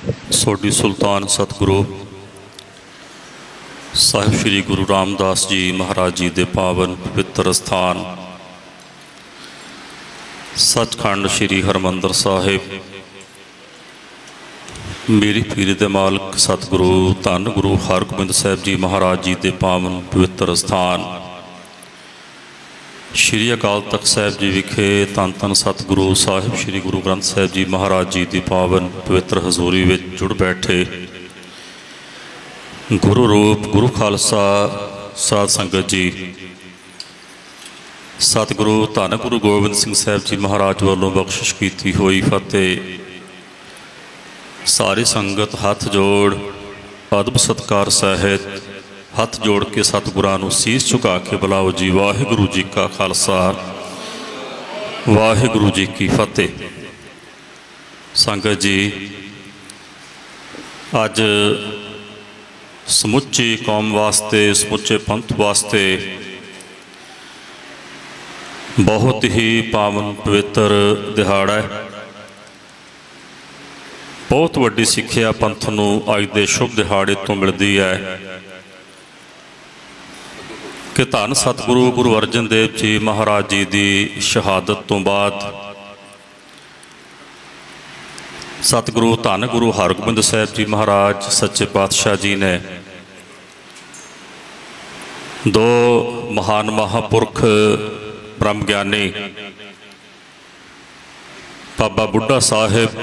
सोडी सुल्तान सतगुरु साहिब श्री गुरु रामदास जी महाराज जी के पावन पवित्र स्थान सचखंड श्री हरमंदर साहिब मेरी पीर दे मालक सतगुरु धन गुरु हरगोबिंद साहिब जी महाराज जी के पावन पवित्र स्थान श्री अकाल तख्त साहिब जी विखे धन धन सतगुरु साहिब श्री गुरु ग्रंथ साहिब जी महाराज जी की पावन पवित्र हजूरी में जुड़ बैठे गुरु रूप गुरु खालसा साध संगत जी, सतगुरु धन गुरु गोबिंद सिंह साहिब जी महाराज वालों बख्शिश की हुई फतेह। सारी संगत हाथ जोड़ अदब सत्कार सहित हथ जोड़ के सतगुरां नूं सीस झुका के बुलाओ जी। वाहिगुरु जी का खालसा वाहिगुरु जी की फतेह। संगत जी, अज समुची कौम वास्ते समुचे पंथ वास्ते बहुत ही पावन पवित्र दिहाड़ा है। बहुत वड्डी सिक्ख्या पंथ नूं अज दे शुभ दिहाड़े तो मिलती है कि धन सतगुरु गुरु अर्जन देव जी महाराज जी की शहादत तो बाद सतगुरु धन गुरु हरगोबिंद साहिब जी महाराज सच्चे पातशाह जी ने दो महान महापुरख ब्रह्म ज्ञानी बाबा बुढ़ा साहिब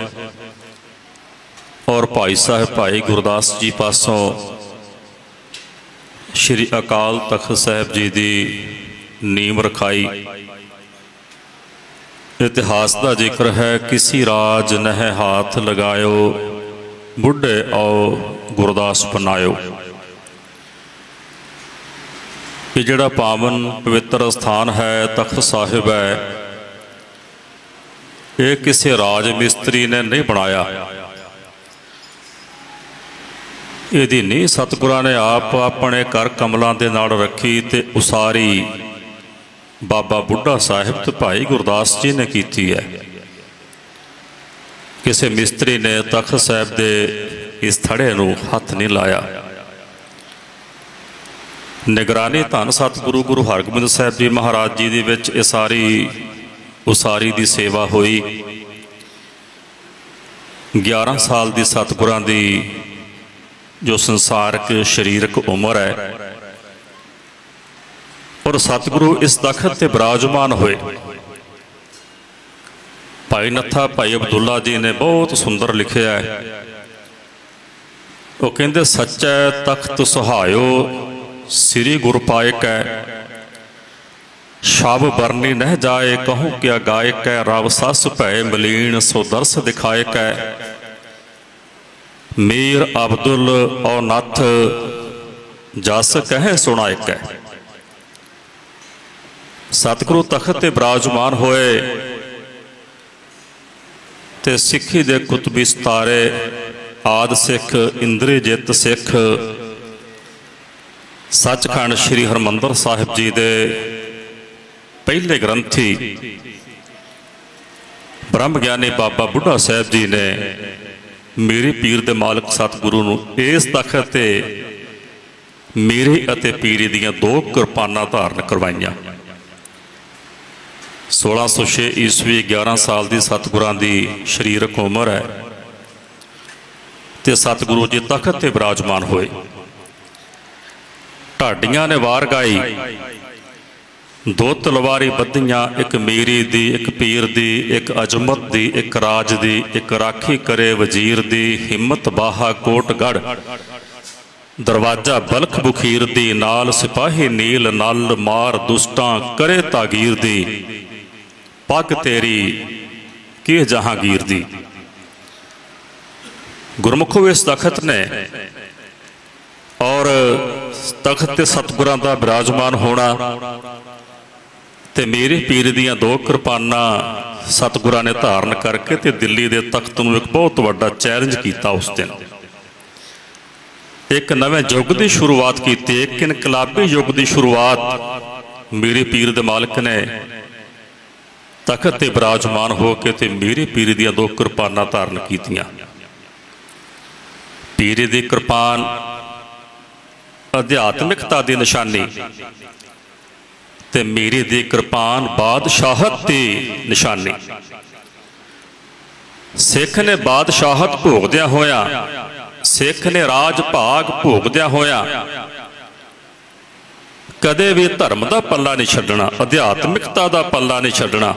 और भाई साहिब भाई गुरदास जी पासों श्री अकाल तख्त साहिब जी की नींव रखाई। इतिहास का जिक्र है, किसी राज नह हाथ लगायो बुढ़े आओ गुरदास बनायो। ये जड़ा पावन पवित्र स्थान है तख्त साहिब है, ये किसी राज मिस्त्री ने नहीं बनाया। यदि नहीं सतगुरां ने आप अपने कर कमलों के नाल रखी तो उसारी बाबा बुढ़ा साहिब तो भाई गुरदास जी ने की है। किसी मिस्त्री ने तख्त साहिब के इस थड़े नूं हथ नहीं लाया। निगरानी धन सतगुरु गुरु हरगोबिंद साहिब जी महाराज जी दी विच ये सारी उसारी की सेवा हुई। 11 साल की सतगुरां दी जो संसारक शरीरक उम्र है और सतगुरु इस तख्त ते विराजमान हुए। भाई नत्था भाई अब्दुल्ला जी ने बहुत सुंदर लिखा है, वो कहते सच्चा तख्त सुहायो श्री गुर पायक है, शब बरनी नह जाए कहूँ क्या गायक है, रब सस भय मलीन सो दर्श दिखायक है, मीर अब्दुल और नथ जस कहे सुनायक है। सतगुरु तख्त ते विराजमान होए ते सिक्खी दे कुतबी सितारे आद सिख इंद्रजीत सिख सचखंड श्री हरमंदर साहिब जी दे पहले ग्रंथी ब्रह्म ज्ञानी बाबा बुढ़ा साहिब जी ने मेरे पीर दे मालक सतगुरु नूं इस तख्त ते मेरे अते पीरी दियां 2 किरपानां धारण करवाइयां। 1606 ईस्वी 11 साल की सतगुरां दी शरीरक उम्र है ते सतगुरु जी तख्त ते विराजमान होए। ढाडियां ने वार गाई, 2 तलवारी बधियां, एक मीरी दी, एक पीर दी, एक अजमत दी, एक राज दी, एक राखी करे वजीर दी, हिम्मत बाहा कोटगढ़ दरवाजा बलख बुखीर दी, नाल सिपाही नील नल मार दुष्टां करे तागीर दी, पग तेरी के जहांगीर दी। गुरमुखो इस तख्त ने और तख्त सतगुरां दा विराजमान होना ते मेरे पीर दियां 2 किरपानां सतगुरां ने धारण करके ते दिल्ली दे तख्त नूं एक बहुत वड्डा चैलेंज किया। उस दिन एक नवे युग की शुरुआत की, एक इनकलाबी युग की शुरुआत मेरे पीर दे मालक ने तख्त ते विराजमान हो के ते मेरे पीर दियां 2 किरपानां धारण कीतियां। ਪੀਰੀ ਦੀ ਕਿਰਪਾਨ ਅਧਿਆਤਮਿਕਤਾ ਦੀ ਨਿਸ਼ਾਨੀ ਤੇ ਮੀਰੀ ਦੀ ਕਿਰਪਾਨ ਬਾਦਸ਼ਾਹਤ ਦੀ ਨਿਸ਼ਾਨੀ। ਸਿੱਖ ਨੇ ਬਾਦਸ਼ਾਹਤ ਭੋਗਦਿਆਂ ਹੋਇਆਂ, ਸਿੱਖ ਨੇ ਰਾਜ ਭਾਗ ਭੋਗਦਿਆਂ ਹੋਇਆਂ ਕਦੇ ਵੀ ਧਰਮ ਦਾ ਪੱਲਾ ਨਹੀਂ ਛੱਡਣਾ, ਅਧਿਆਤਮਿਕਤਾ ਦਾ ਪੱਲਾ ਨਹੀਂ ਛੱਡਣਾ।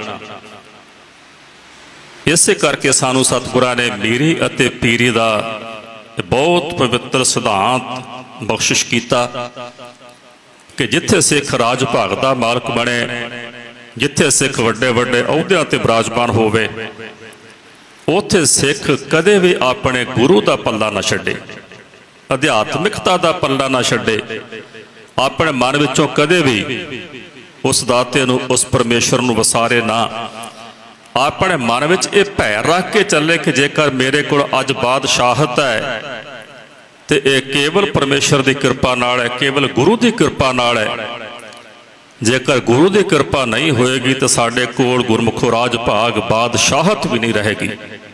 ਇਸੇ ਕਰਕੇ ਸਾਨੂੰ ਸਤਿਗੁਰਾਂ ਨੇ ਮੀਰੀ ਅਤੇ ਪੀਰੀ ਦਾ ਬਹੁਤ ਪਵਿੱਤਰ ਸਿਧਾਂਤ ਬਖਸ਼ਿਸ਼ ਕੀਤਾ ਕਿ ਜਿੱਥੇ ਸਿੱਖ ਰਾਜ ਭਾਗ ਦਾ ਮਾਲਕ ਬਣੇ, ਜਿੱਥੇ ਸਿੱਖ ਵੱਡੇ ਵੱਡੇ ਅਹੁਦਿਆਂ ਤੇ ਬਿਰਾਜਮਾਨ ਹੋਵੇ, ਉੱਥੇ ਸਿੱਖ ਕਦੇ ਵੀ ਆਪਣੇ ਗੁਰੂ ਦਾ ਪੱਲਾ ਨਾ ਛੱਡੇ, ਅਧਿਆਤਮਿਕਤਾ ਦਾ ਪੱਲਾ ਨਾ ਛੱਡੇ। ਆਪਣੇ ਮਨ ਵਿੱਚੋਂ ਕਦੇ ਵੀ ਉਸ ਦਾਤੇ ਨੂੰ, ਉਸ ਪਰਮੇਸ਼ਰ ਨੂੰ ਵਸਾਰੇ ਨਾ। ਆਪਣੇ ਮਨ ਵਿੱਚ ਇਹ ਭੈ ਰੱਖ ਕੇ ਚੱਲੇ ਕਿ ਜੇਕਰ ਮੇਰੇ ਕੋਲ ਅੱਜ ਬਾਦਸ਼ਾਹਤ ਹੈ ਤੇ ਇਹ ਕੇਵਲ ਪਰਮੇਸ਼ਰ ਦੀ ਕਿਰਪਾ ਨਾਲ ਹੈ, ਕੇਵਲ ਗੁਰੂ ਦੀ ਕਿਰਪਾ ਨਾਲ ਹੈ। ਜੇਕਰ ਗੁਰੂ ਦੀ ਕਿਰਪਾ ਨਹੀਂ ਹੋਏਗੀ ਤਾਂ ਸਾਡੇ ਕੋਲ ਗੁਰਮੁਖੋ ਰਾਜ ਭਾਗ ਬਾਦਸ਼ਾਹਤ ਵੀ ਨਹੀਂ ਰਹੇਗੀ।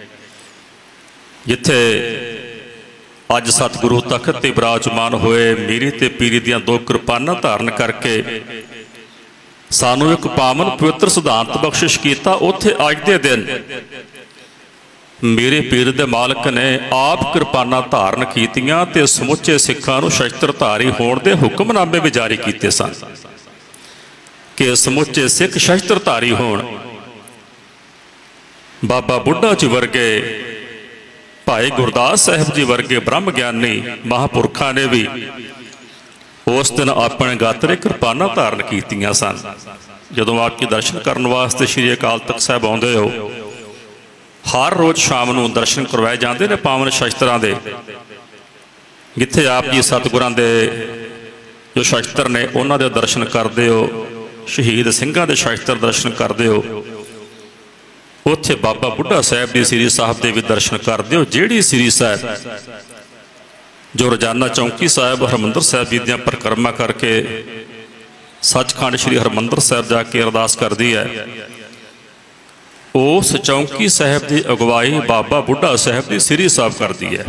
ਜਿੱਥੇ ਅੱਜ ਸਤਿਗੁਰੂ ਤਖਤ ਤੇ ਬਿਰਾਜਮਾਨ ਹੋਏ, ਮੀਰੀ ਤੇ ਪੀਰੀ ਦੀਆਂ ਦੋ ਕਿਰਪਾਨਾਂ ਧਾਰਨ ਕਰਕੇ ਸਾਨੂੰ ਇੱਕ ਪਾਵਨ ਪਵਿੱਤਰ ਸਿਧਾਂਤ ਬਖਸ਼ਿਸ਼ ਕੀਤਾ, ਉੱਥੇ ਅੱਜ ਦੇ ਦਿਨ ਮੇਰੇ ਪੀਰ ਦੇ ਮਾਲਕ ਨੇ ਆਪ ਕਿਰਪਾਨਾਂ ਧਾਰਨ ਕੀਤੀਆਂ ਤੇ ਸਮੁੱਚੇ ਸਿੱਖਾਂ ਨੂੰ ਸ਼ਸਤਰਧਾਰੀ ਹੋਣ ਦੇ ਹੁਕਮਨਾਮੇ ਵੀ ਜਾਰੀ ਕੀਤੇ ਸਨ ਕਿ ਸਮੁੱਚੇ ਸਿੱਖ ਸ਼ਸਤਰਧਾਰੀ ਹੋਣ। ਬਾਬਾ ਬੁੱਢਾ ਜੀ ਵਰਗੇ, ਭਾਈ ਗੁਰਦਾਸ ਸਾਹਿਬ ਜੀ ਵਰਗੇ ਬ੍ਰਹਮ ਗਿਆਨੀ ਮਹਾਂਪੁਰਖਾਂ ਨੇ ਵੀ ਉਸ ਦਿਨ ਆਪਣੇ ਗਾਤਰੇ ਕਿਰਪਾਨਾਂ ਧਾਰਨ ਕੀਤੀਆਂ ਸਨ। ਜਦੋਂ ਆਪ ਜੀ ਦਰਸ਼ਨ ਕਰਨ ਵਾਸਤੇ ਸ਼੍ਰੀ ਅਕਾਲ ਤਖਤ ਸਾਹਿਬ ਆਉਂਦੇ ਹੋ, ਹਰ ਰੋਜ਼ ਸ਼ਾਮ ਨੂੰ ਦਰਸ਼ਨ ਕਰਵਾਏ ਜਾਂਦੇ ਨੇ ਪਾਵਨ ਸ਼ਸਤਰਾਂ ਦੇ। ਜਿੱਥੇ ਆਪ ਜੀ ਸਤਿਗੁਰਾਂ ਦੇ ਜੋ ਸ਼ਸਤਰ ਨੇ ਉਹਨਾਂ ਦੇ ਦਰਸ਼ਨ ਕਰਦੇ ਹੋ, ਸ਼ਹੀਦ ਸਿੰਘਾਂ ਦੇ ਸ਼ਸਤਰ ਦਰਸ਼ਨ ਕਰਦੇ ਹੋ, ਉੱਥੇ ਬਾਬਾ ਬੁੱਢਾ ਸਾਹਿਬ ਦੀ ਸ੍ਰੀ ਸਾਹਿਬ ਦੇ ਵੀ ਦਰਸ਼ਨ ਕਰਦੇ ਹੋ। ਜਿਹੜੀ ਸ੍ਰੀ ਸਾਹਿਬ ਜੋ ਰੋਜ਼ਾਨਾ ਚੌਂਕੀ ਸਾਹਿਬ ਹਰਿਮੰਦਰ ਸਾਹਿਬ ਜੀ ਦੀਆਂ ਪਰਿਕਰਮਾ ਕਰਕੇ ਸੱਚਖੰਡ ਸ਼੍ਰੀ ਹਰਿਮੰਦਰ ਸਾਹਿਬ ਜਾ ਕੇ ਅਰਦਾਸ ਕਰਦੀ ਹੈ, ਉਸ ਚੌਂਕੀ ਸਾਹਿਬ ਦੀ ਅਗਵਾਈ ਬਾਬਾ ਬੁੱਢਾ ਸਾਹਿਬ ਦੀ ਸ੍ਰੀ ਸਾਹਿਬ ਕਰਦੀ ਹੈ।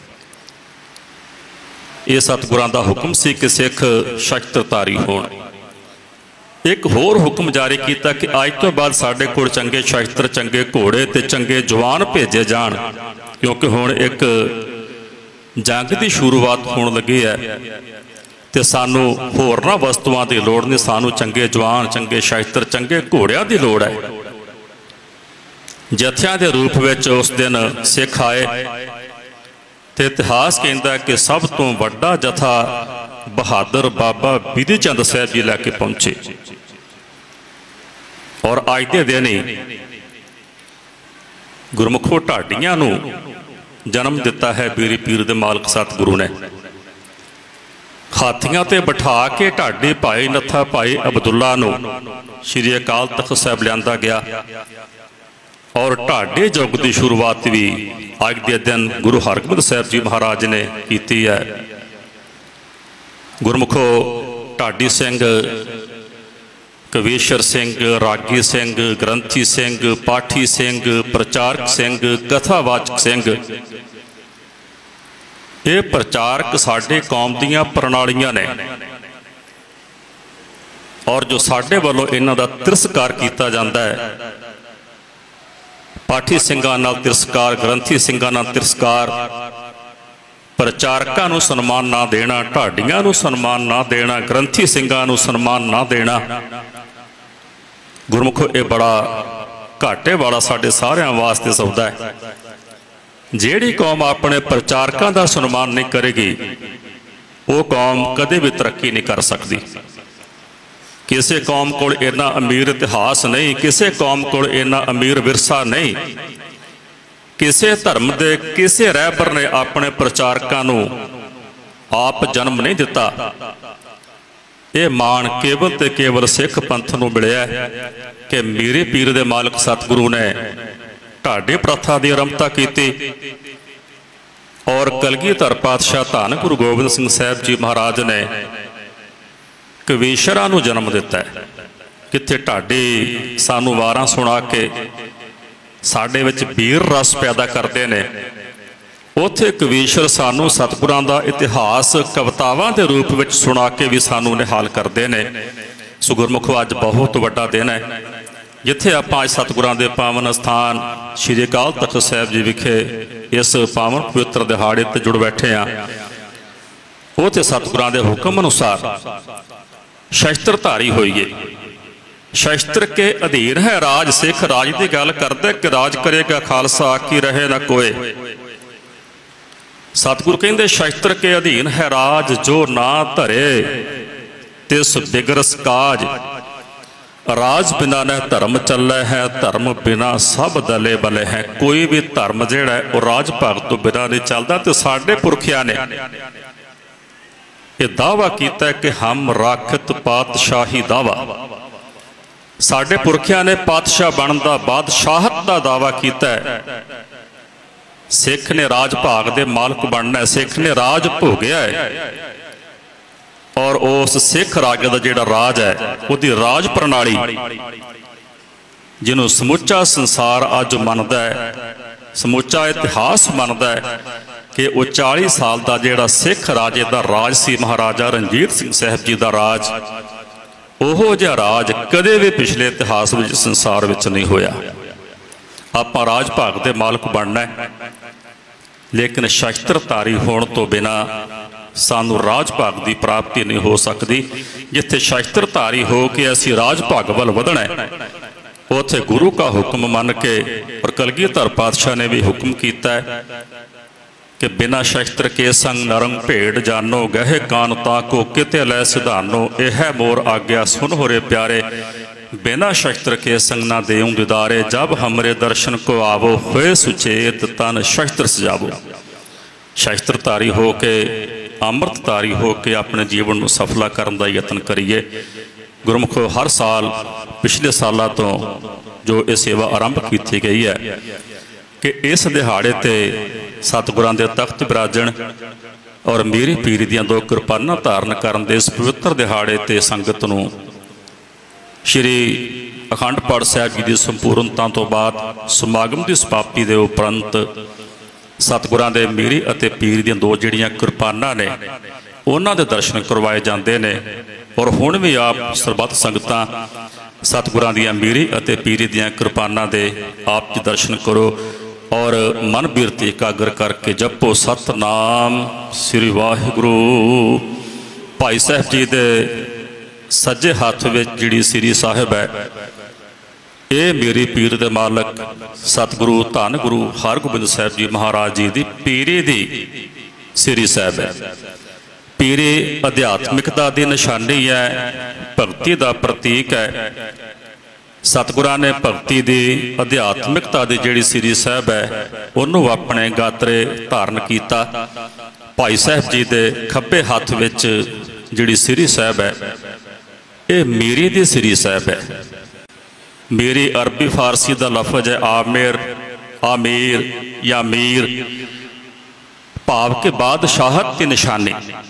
ਇਹ ਸਤਿਗੁਰਾਂ ਦਾ ਹੁਕਮ ਸੀ ਕਿ ਸਿੱਖ ਸ਼ਸਤਰਧਾਰੀ ਹੋਣ। ਇੱਕ ਹੋਰ ਹੁਕਮ ਜਾਰੀ ਕੀਤਾ ਕਿ ਅੱਜ ਤੋਂ ਬਾਅਦ ਸਾਡੇ ਕੋਲ ਚੰਗੇ ਸ਼ਸਤਰ, ਚੰਗੇ ਘੋੜੇ ਤੇ ਚੰਗੇ ਜਵਾਨ ਭੇਜੇ ਜਾਣ, ਕਿਉਂਕਿ ਹੁਣ ਇੱਕ ਜੰਗ ਦੀ ਸ਼ੁਰੂਆਤ ਹੋਣ ਲੱਗੀ ਹੈ ਤੇ ਸਾਨੂੰ ਹੋਰਨਾਂ ਵਸਤੂਆਂ ਦੀ ਲੋੜ ਨਹੀਂ, ਸਾਨੂੰ ਚੰਗੇ ਜਵਾਨ, ਚੰਗੇ ਸ਼ਸਤਰ, ਚੰਗੇ ਘੋੜਿਆਂ ਦੀ ਲੋੜ ਹੈ। ਜਥਿਆਂ ਦੇ ਰੂਪ ਵਿੱਚ ਉਸ ਦਿਨ ਸਿੱਖ ਆਏ ਤੇ ਇਤਿਹਾਸ ਕਹਿੰਦਾ ਕਿ ਸਭ ਤੋਂ ਵੱਡਾ ਜਥਾ ਬਹਾਦਰ ਬਾਬਾ ਬਿਧੀ ਚੰਦ ਸਾਹਿਬ ਜੀ ਲੈ ਕੇ ਪਹੁੰਚੇ। ਔਰ ਅੱਜ ਦੇ ਦਿਨ ਹੀ ਗੁਰਮੁਖੋ ਢਾਡੀਆਂ ਨੂੰ ਜਨਮ ਦਿੱਤਾ ਹੈ ਬੀਰੀ ਪੀਰ ਦੇ ਮਾਲਕ ਸਤਿਗੁਰੂ ਨੇ। ਹਾਥੀਆਂ ਤੇ ਬਿਠਾ ਕੇ ਢਾਡੀ ਭਾਈ ਨੱਥਾ ਭਾਈ ਅਬਦੁੱਲਾ ਨੂੰ ਸ਼੍ਰੀ ਅਕਾਲ ਤਖਤ ਸਾਹਿਬ ਲਿਆਂਦਾ ਗਿਆ ਔਰ ਢਾਡੇ ਯੁੱਗ ਦੀ ਸ਼ੁਰੂਆਤ ਵੀ ਅੱਜ ਦੇ ਦਿਨ ਗੁਰੂ ਹਰਗੋਬਿੰਦ ਸਾਹਿਬ ਜੀ ਮਹਾਰਾਜ ਨੇ ਕੀਤੀ ਹੈ। ਗੁਰਮੁਖੋ ਢਾਡੀ ਸਿੰਘ, ਕਵੀਸ਼ਰ ਸਿੰਘ, ਰਾਗੀ ਸਿੰਘ, ਗ੍ਰੰਥੀ ਸਿੰਘ, ਪਾਠੀ ਸਿੰਘ, ਪ੍ਰਚਾਰਕ ਸਿੰਘ, ਕਥਾਵਾਚਕ ਸਿੰਘ, ਇਹ ਪ੍ਰਚਾਰਕ ਸਾਡੇ ਕੌਮ ਦੀਆਂ ਪ੍ਰਣਾਲੀਆਂ ਨੇ ਔਰ ਜੋ ਸਾਡੇ ਵੱਲੋਂ ਇਹਨਾਂ ਦਾ ਤਿਰਸਕਾਰ ਕੀਤਾ ਜਾਂਦਾ ਹੈ। ਪਾਠੀ ਸਿੰਘਾਂ ਨਾਲ ਤਿਰਸਕਾਰ, ਗ੍ਰੰਥੀ ਸਿੰਘਾਂ ਨਾਲ ਤਿਰਸਕਾਰ, ਪ੍ਰਚਾਰਕਾਂ ਨੂੰ ਸਨਮਾਨ ਨਾ ਦੇਣਾ, ਢਾਡੀਆਂ ਨੂੰ ਸਨਮਾਨ ਨਾ ਦੇਣਾ, ਗ੍ਰੰਥੀ ਸਿੰਘਾਂ ਨੂੰ ਸਨਮਾਨ ਨਾ ਦੇਣਾ, ਗੁਰਮੁਖੋ ਇਹ ਬੜਾ ਘਾਟੇ ਵਾਲਾ ਸਾਡੇ ਸਾਰਿਆਂ ਵਾਸਤੇ ਸੌਦਾ ਹੈ। ਜਿਹੜੀ ਕੌਮ ਆਪਣੇ ਪ੍ਰਚਾਰਕਾਂ ਦਾ ਸਨਮਾਨ ਨਹੀਂ ਕਰੇਗੀ, ਉਹ ਕੌਮ ਕਦੇ ਵੀ ਤਰੱਕੀ ਨਹੀਂ ਕਰ ਸਕਦੀ। ਕਿਸੇ ਕੌਮ ਕੋਲ ਇੰਨਾ ਅਮੀਰ ਇਤਿਹਾਸ ਨਹੀਂ, ਕਿਸੇ ਕੌਮ ਕੋਲ ਇੰਨਾ ਅਮੀਰ ਵਿਰਸਾ ਨਹੀਂ, ਕਿਸੇ ਧਰਮ ਦੇ ਕਿਸੇ ਰਹਿਬਰ ਨੇ ਆਪਣੇ ਪ੍ਰਚਾਰਕਾਂ ਨੂੰ ਆਪ ਜਨਮ ਨਹੀਂ ਦਿੱਤਾ। ਇਹ ਮਾਣ ਕੇਵਲ ਤੇ ਕੇਵਲ ਸਿੱਖ ਪੰਥ ਨੂੰ ਮਿਲਿਆ ਕਿ ਮੇਰੇ ਪੀਰ ਦੇ ਮਾਲਕ ਸਤਿਗੁਰੂ ਨੇ ਢਾਡੇ ਪ੍ਰਥਾ ਦੀ ਆਰੰਭਤਾ ਕੀਤੀ ਔਰ ਕਲਗੀਧਰ ਪਾਤਸ਼ਾਹ ਧੰਨ ਗੁਰੂ ਗੋਬਿੰਦ ਸਿੰਘ ਸਾਹਿਬ ਜੀ ਮਹਾਰਾਜ ਨੇ ਕਵੀਸ਼ਰਾਂ ਨੂੰ ਜਨਮ ਦਿੱਤਾ ਹੈ। ਕਿੱਥੇ ਢਾਡੀ ਸਾਨੂੰ ਵਾਰਾਂ ਸੁਣਾ ਕੇ ਸਾਡੇ ਵਿੱਚ ਵੀਰ ਰਸ ਪੈਦਾ ਕਰਦੇ ਨੇ ਉੱਥੇ ਕਵੀਸ਼ਰ ਸਾਨੂੰ ਸਤਿਗੁਰਾਂ ਦਾ ਇਤਿਹਾਸ ਕਵਿਤਾਵਾਂ ਦੇ ਰੂਪ ਵਿੱਚ ਸੁਣਾ ਕੇ ਵੀ ਸਾਨੂੰ ਨਿਹਾਲ ਕਰਦੇ ਨੇ। ਸੋ ਗੁਰਮੁਖੋ, ਅੱਜ ਬਹੁਤ ਵੱਡਾ ਦਿਨ ਹੈ ਜਿੱਥੇ ਆਪਾਂ ਅੱਜ ਸਤਿਗੁਰਾਂ ਦੇ ਪਾਵਨ ਅਸਥਾਨ ਸ਼੍ਰੀ ਅਕਾਲ ਤਖ਼ਤ ਸਾਹਿਬ ਜੀ ਵਿਖੇ ਇਸ ਪਾਵਨ ਪਵਿੱਤਰ ਦਿਹਾੜੇ ਤੇ ਜੁੜ ਬੈਠੇ ਹਾਂ। ਉਹ ਤੇ ਸਤਿਗੁਰਾਂ ਦੇ ਹੁਕਮ ਅਨੁਸਾਰ ਸ਼ਸਤਰ ਧਾਰੀ ਹੋਈਏ। ਸ਼ਸਤਰ ਕੇ ਅਧੀਨ ਹੈ ਰਾਜ। ਸਿੱਖ ਰਾਜ ਦੀ ਗੱਲ ਕਰਦਾ ਕਿ ਰਾਜ ਕਰੇਗਾ ਖਾਲਸਾ, ਆਕੀ ਰਹੇ ਨਾ ਕੋਏ। ਸਤਿਗੁਰ ਕਹਿੰਦੇ ਸ਼ਸਤਰ ਕੇ ਅਧੀਨ ਹੈ ਰਾਜ, ਜੋ ਨਾ ਧਰੇ ਤਿਸ ਬਿਗਰਸ ਕਾਜ। ਰਾਜ ਬਿਨਾ ਨਾ ਧਰਮ ਚੱਲੇ ਹੈ, ਧਰਮ ਬਿਨਾ ਸਭ ਦਲੇ ਬਲੇ ਹੈ। ਕੋਈ ਵੀ ਧਰਮ ਜਿਹੜਾ ਉਹ ਰਾਜ ਭਾਗ ਤੋਂ ਬਿਨਾ ਨਹੀਂ ਚੱਲਦਾ। ਤੇ ਸਾਡੇ ਪੁਰਖਿਆਂ ਨੇ ਇਹ ਦਾਵਾ ਕੀਤਾ ਕਿ ਹਮ ਰਾਖਤ ਪਾਤਸ਼ਾਹੀ ਦਾਵਾ। ਸਾਡੇ ਪੁਰਖਿਆਂ ਨੇ ਪਾਤਸ਼ਾਹ ਬਣਨ ਦਾ, ਬਾਦਸ਼ਾਹਤ ਦਾ ਦਾਵਾ ਕੀਤਾ ਹੈ। ਸਿੱਖ ਨੇ ਰਾਜ ਭਾਗ ਦੇ ਮਾਲਕ ਬਣਨਾ ਹੈ। ਸਿੱਖ ਨੇ ਰਾਜ ਭੋਗਿਆ ਹੈ ਔਰ ਉਸ ਸਿੱਖ ਰਾਜ ਦਾ ਜਿਹੜਾ ਰਾਜ ਹੈ, ਉਹਦੀ ਰਾਜ ਪ੍ਰਣਾਲੀ ਜਿਹਨੂੰ ਸਮੁੱਚਾ ਸੰਸਾਰ ਅੱਜ ਮੰਨਦਾ ਹੈ, ਸਮੁੱਚਾ ਇਤਿਹਾਸ ਮੰਨਦਾ ਹੈ ਕਿ ਉਹ 40 ਸਾਲ ਦਾ ਜਿਹੜਾ ਸਿੱਖ ਰਾਜੇ ਦਾ ਰਾਜ ਸੀ, ਮਹਾਰਾਜਾ ਰਣਜੀਤ ਸਿੰਘ ਸਾਹਿਬ ਜੀ ਦਾ ਰਾਜ, ਉਹੋ ਜਿਹਾ ਰਾਜ ਕਦੇ ਵੀ ਪਿਛਲੇ ਇਤਿਹਾਸ ਵਿੱਚ ਸੰਸਾਰ ਵਿੱਚ ਨਹੀਂ ਹੋਇਆ। ਆਪਾਂ ਰਾਜ ਭਾਗ ਦੇ ਮਾਲਕ ਬਣਨਾ ਹੈ, ਲੇਕਿਨ ਸ਼ਸਤਰਧਾਰੀ ਹੋਣ ਤੋਂ ਬਿਨਾਂ ਸਾਨੂੰ ਰਾਜ ਭਾਗ ਦੀ ਪ੍ਰਾਪਤੀ ਨਹੀਂ ਹੋ ਸਕਦੀ। ਜਿੱਥੇ ਸ਼ਸਤਰਧਾਰੀ ਹੋ ਕੇ ਅਸੀਂ ਰਾਜ ਭਾਗ ਵੱਲ ਵਧਣਾ ਹੈ, ਉੱਥੇ ਗੁਰੂ ਕਾ ਹੁਕਮ ਮੰਨ ਕੇ, ਔਰ ਕਲਗੀਧਰ ਪਾਤਸ਼ਾਹ ਨੇ ਵੀ ਹੁਕਮ ਕੀਤਾ ਹੈ ਕਿ ਬਿਨਾ ਸ਼ਸਤਰ ਕੇ ਸੰਗ ਨਰੰਗ ਭੇਡ ਜਾਨੋ, ਗਹਿ ਕਾਨ ਤਾ ਕੋ ਕਿਤੇ ਲੈ ਸਿਧਾਨੋ। ਇਹ ਹੈ ਮੋਰ ਆਗਿਆ ਸੁਨ ਹੋਰੇ ਪਿਆਰੇ, बिना शस्त्र के संग ना देऊं दिदारे। जब हमरे दर्शन को आवो, होए सुचेत तन शस्त्र सजावो। शस्त्रधारी हो के, अमृतधारी हो के अपने जीवन को सफला करने का यत्न करिए। गुरमुखो, हर साल पिछले सालों तो जो ये सेवा आरंभ की गई है कि इस दिहाड़े ते सतगुरां दे तख्त विराजण और मेरी पीरी दियां दो किरपानां धारण करन दे इस पवित्र दिहाड़े ते संगत नूं श्री अखंड पाठ साहिब जी की संपूर्णता तो बाद समागम की समाप्ति के उपरंत सतगुरां दे मेरी अते पीर दियां दो जिहड़ियां किरपानां ने उन्हां दे दर्शन करवाए जाते हैं। और हुण भी आप सरबत संगतां सतगुरां दियां मेरी अते पीरी दियां किरपानां दे आप जी दर्शन करो और मन बिरती एकागर करके जपो सतनाम श्री वाहिगुरू। भाई साहब जी दे सज्जे हाथ में जिहड़ी सिरी साहिब है, ये मेरी पीर दे मालक सतगुरु धन गुरु हरगोबिंद साहिब जी महाराज जी की पीरी दी सिरी साहिब है। पीरी अध्यात्मिकता की निशानी है, भगती का प्रतीक है। सतगुरां ने भगती की अध्यात्मिकता की जिहड़ी सिरी साहिब है उन्होंने अपने गात्रे धारण किया। भाई साहब जी के खब्बे हाथ में जिहड़ी सिरी साहिब है ये मेरी दी सिरी साहिब है। मेरी अरबी फारसी का लफज है आमिर, आमीर या मीर, भाव के बादशाहत की निशानी।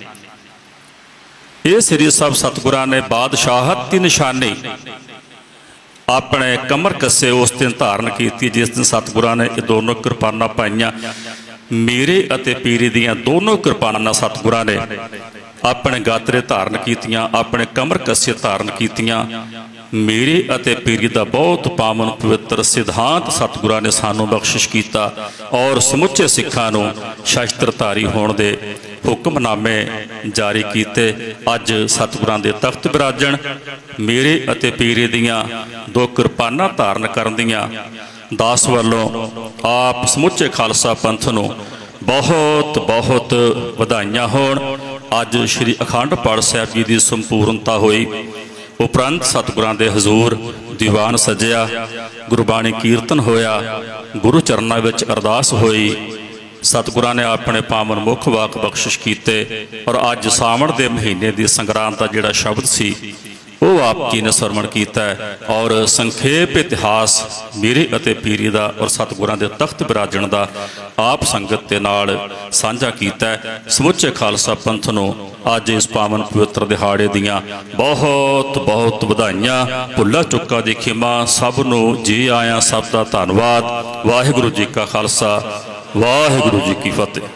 ये सिरी साहिब सतगुरां ने बादशाहत की निशानी अपने कमर कस्से उस दिन धारण की, जिस दिन सतगुरां ने ये दोनों किरपानां पाईयां। मेरे अते पीरी दियां दोनों किरपानां सतगुरां ने अपने गात्रे धारण कीतियां, अपने कमर कस्से धारण कीतियां। मेरे अते पीरी का बहुत पावन पवित्र सिद्धांत सतगुरां ने सानू बख्शिश किया और समुचे सिखां नूं शस्त्रधारी होने दे हुक्मनामे जारी किए। अज सतगुरां दे तख्त विराजण मेरे अते पीरी दियां दो किरपानां धारण करन दियां दास वालों आप समुचे खालसा पंथ नूं बहुत बहुत वधाइयां होण। अज श्री अखंड पाठ साहिब जी की संपूर्णता हुई, उपरंत सतगुरां दे हजूर दीवान सजया, गुरबाणी कीर्तन होया, गुरु चरनां विच अरदास होई। सतगुरां ने अपने पावन मुख वाक बख्शिश कीते और अज सावण के महीने की संगरांद का जिहड़ा शब्द सी वो आप जी ने सरवण किया और संखेप इतिहास मेरे अते पीरी का और सतगुरां दे तख्त विराजण का आप संगत के नाल साझा किया। समुचे खालसा पंथ नूं अज इस पावन पवित्र दिहाड़े दियां बहुत बहुत वधाइयां। भुल्ला चुक्का दी खिमा, सब नूं जी आया, सब का धन्नवाद। वाहिगुरू जी का खालसा, ਵਾਹਿਗੁਰੂ ਜੀ ਕੀ ਫਤਿਹ।